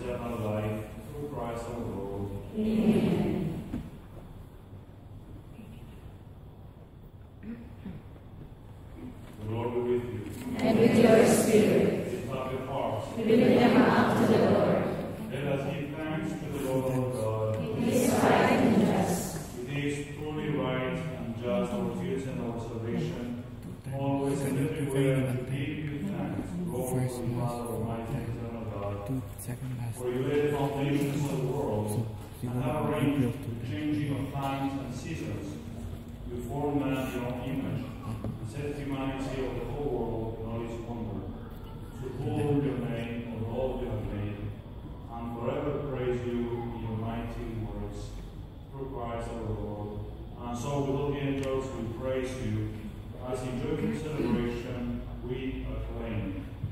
eternal life, through Christ our Lord. Amen. The Lord be with you. And with your spirit. Lift up your hearts. Lift them up to the Lord. Let us give thanks to the Lord our God. It is right and just. It is truly right and just, our fears and our salvation, always and everywhere, to give you thanks, Lord, for you are almighty and eternal God. For you laid the foundations of the world, and have arranged the changing of times and seasons. You formed man in your own image, and set humanity of the whole world in all its wonder. To hold your name of all you have made, and forever praise you in your mighty works, through Christ our Lord. And so with all the angels we praise you, as in joyful celebration we acclaim.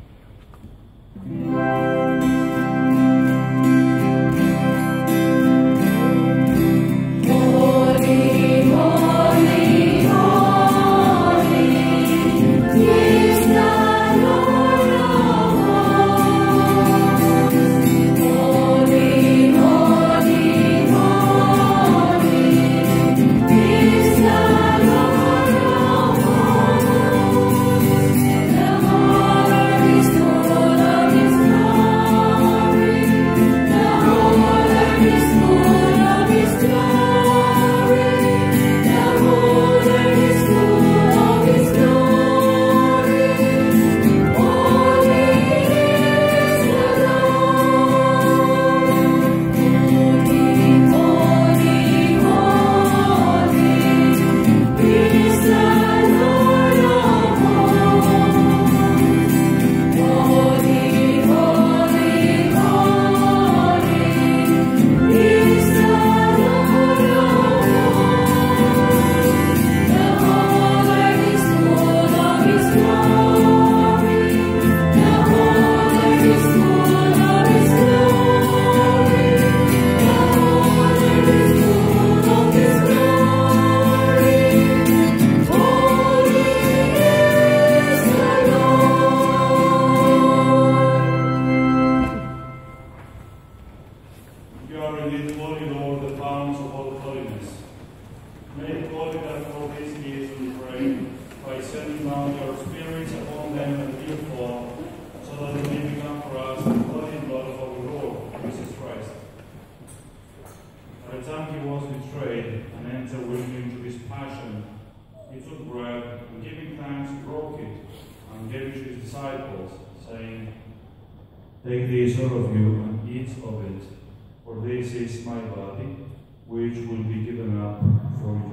Take this, all of you, and eat of it, for this is my body, which will be given up for you.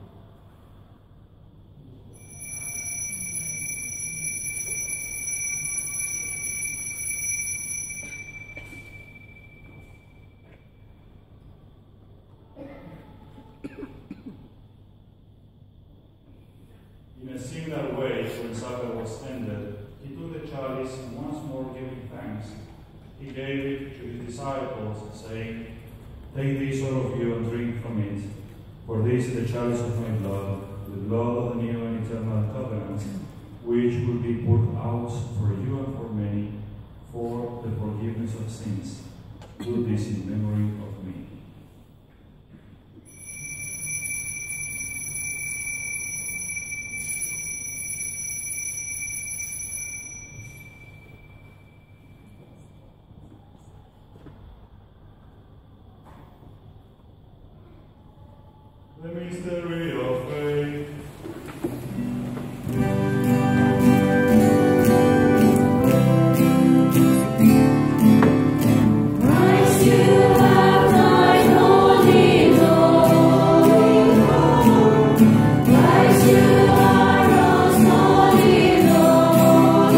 In a similar way, when supper was ended, he took the chalice and once more giving thanks, he gave it to his disciples, saying, Take this, all of you, and drink from it, for this is the chalice of my blood, the blood of the new and eternal covenant, which will be poured out for you and for many, for the forgiveness of sins. Do this in memory of me. The mystery of faith. Christ, you have died, holy Lord. Christ, you are rose, holy Lord.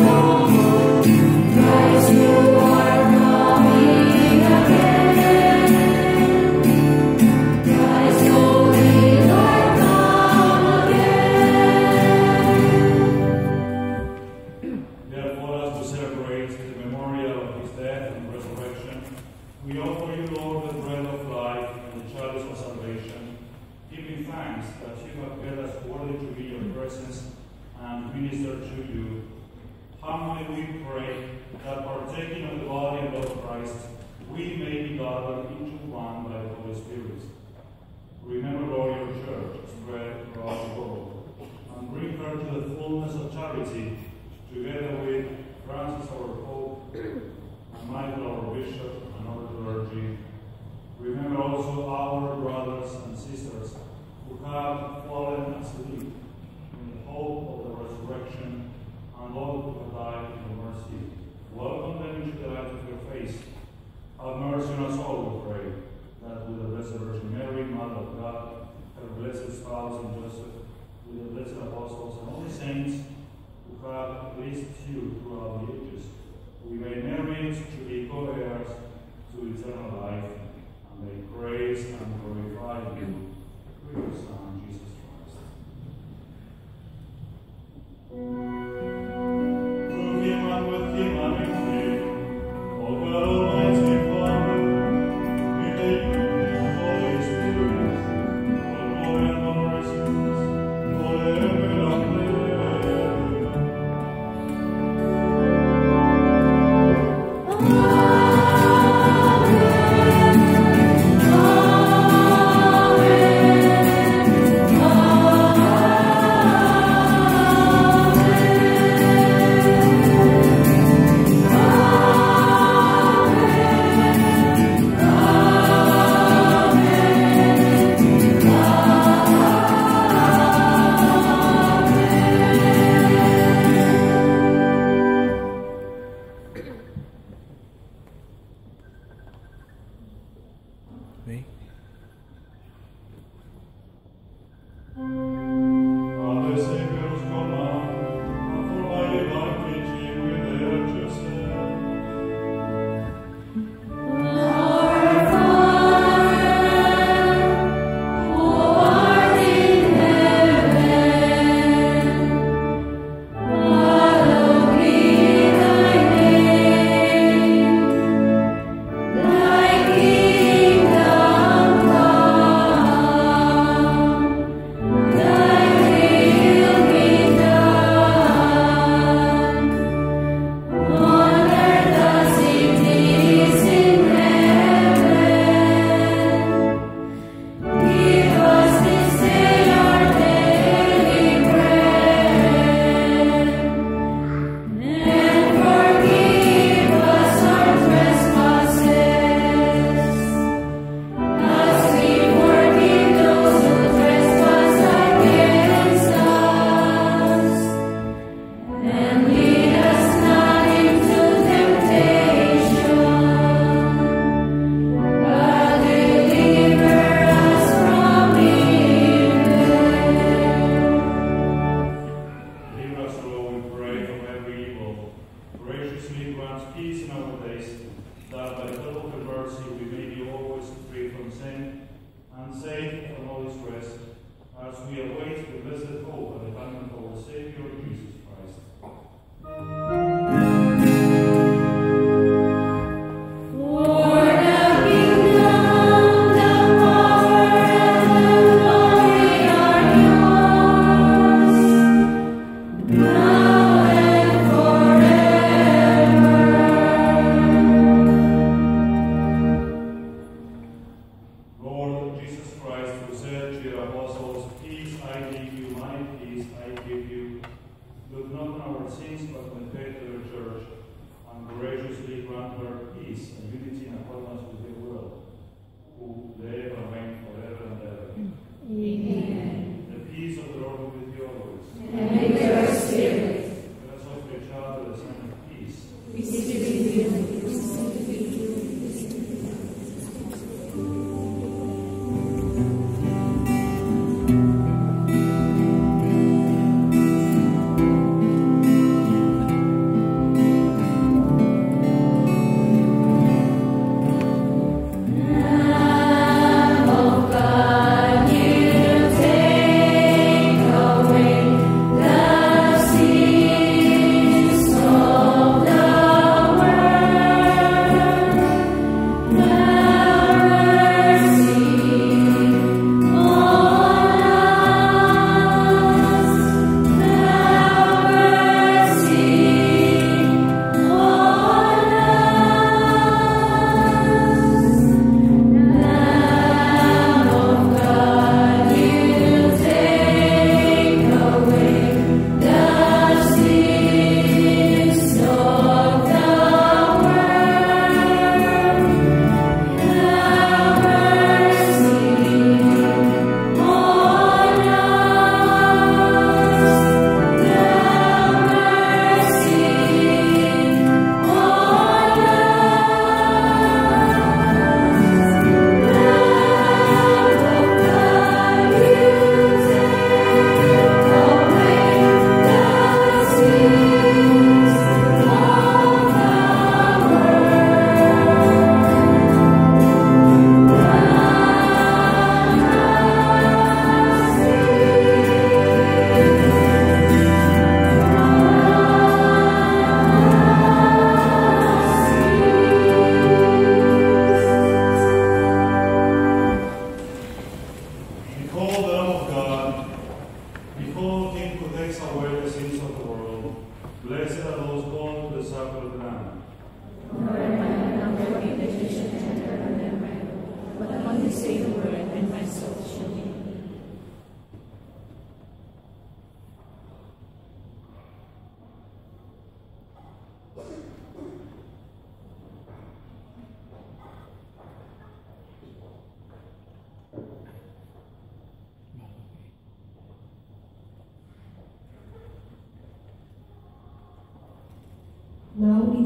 Christ, you are coming again. Christ, holy Lord, come again. Therefore, as we celebrate the memorial of his death and resurrection, we offer you, Lord, the bread of life and the chalice of salvation, giving thanks that you have made us worthy to be your presence and minister to you. Humbly we pray that partaking of the body and blood of Christ, we may be gathered into one by the Holy Spirit. Remember, Lord, your church spread throughout the world, and bring her to the fullness of charity, together with Francis our Pope, and Michael our Bishop, and our clergy. Remember also our brothers and sisters who have fallen asleep in the hope of the resurrection, and all who have died in your mercy. Welcome them into the light of your face. Have mercy on us all, we pray, that with the Blessed Virgin Mary, Mother of God, her blessed spouse and Joseph, with the blessed apostles and all the saints who have pleased you throughout the ages, we may merit to be co-heirs to eternal life, and may praise and glorify you through your Son, Jesus Christ. Through him and with him and in him, O God Almighty Father, we take you, Holy Spirit, all glory and honor is yours, forever and ever. Wait. At the Savior's command, and provided by teaching with their Joseph. Our Father, who art in heaven, hallowed be thy name. Thy kingdom come, thy will be done, on earth as it is in heaven. Give us this day our daily bread, and forgive us our trespasses, as we forgive those who trespass against us. And lead us not into temptation, but deliver us from evil. Deliver us, Lord, we pray, from every evil. Graciously grant peace in our days, that by the help of your mercy we may be always free from sin, and safe from all distress, as we await the blessed hope and the coming of our Savior, Jesus Christ. For the kingdom, the power, and the glory are yours, now and forever. Lord Jesus Christ, who said to your apostles, "Peace I give you, my peace I give you," do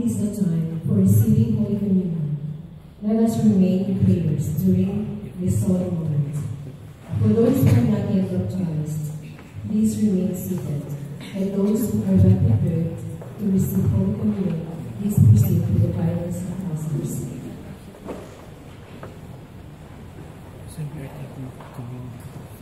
is the time for receiving Holy Communion. Let us remain in prayers during this solemn moment. For those who are not yet baptized, please remain seated. And those who are well prepared to receive Holy Communion, please proceed with the violence of house. Siyempre, I think community.